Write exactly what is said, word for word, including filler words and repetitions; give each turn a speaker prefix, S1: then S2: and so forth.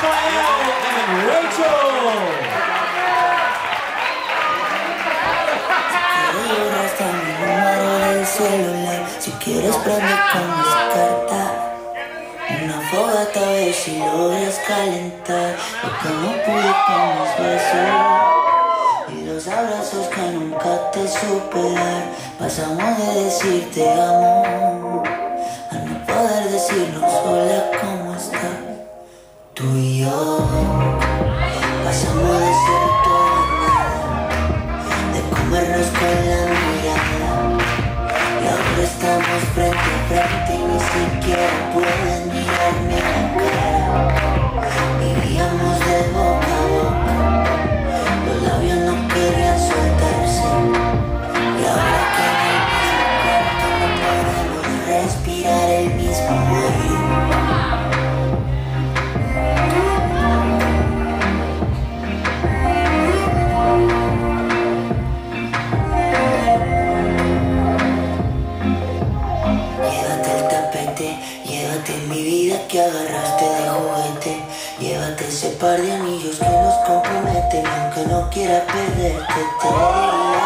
S1: and Rachel.
S2: Si quieres prende con descarta una fogata a ver si logras calentar lo que no pude con mis besos y los abrazos que nunca te supe dar. Pasamos de decir te amo a no poder decirnos hola, ¿cómo estás? Tú y yo pasamos de ser todo nada, de comernos con la mirada. Y ahora estamos frente a frente y ni siquiera pueden mirarme a la cara. Vivíamos de boca a boca, los labios no querían soltarse. Y ahora que en el mismo cuarto no podemos respirar el mismo aire. Llévate mi vida que agarraste de juguete. Llévate ese par de anillos que nos comprometen. Aunque no quiera perderte, te diría